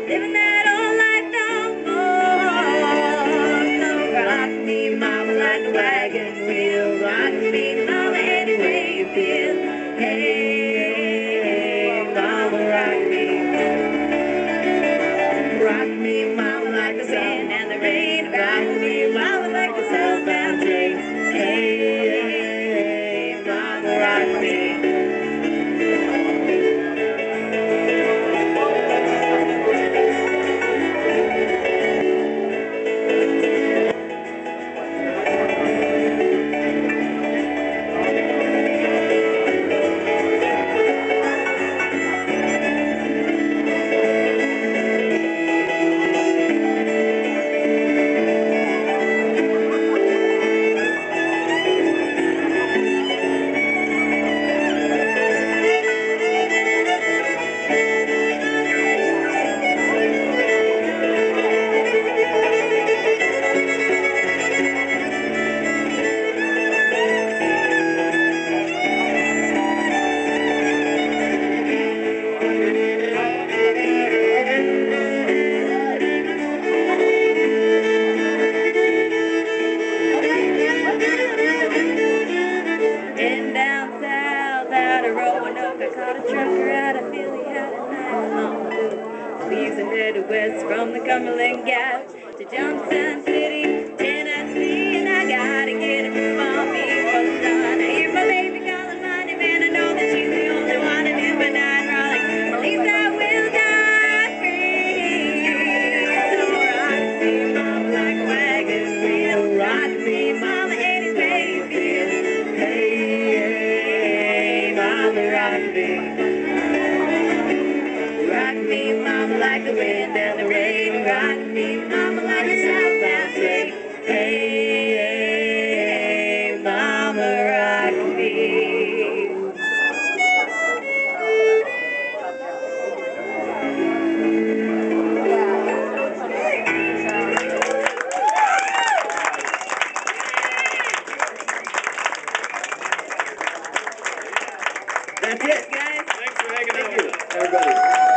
living that old life no more. So rock me, mama, like a wagon wheel. Rock me, mama, any way you feel. Hey, mama, rock me. Rock me, mama, like the wind and the rain. Rock me, mama, like the southbound train. Hey, mama, rock me. West from the Cumberland Gap to Johnson City, Tennessee, and I gotta get a move on me for the sun. I hear my baby calling my name, and I know that she's the only one, and if I die rolling, at least I will die free. So rock me, mama, like a wagon wheel. Rock me, mama, any way you feel. Hey, hey, mama, rock me. Rock me, mama, like the wind and the rain. Rock me, mama, like a southbound train. Hey, hey, mama, rock me. That's it, guys. Thanks for hanging out with us, everybody.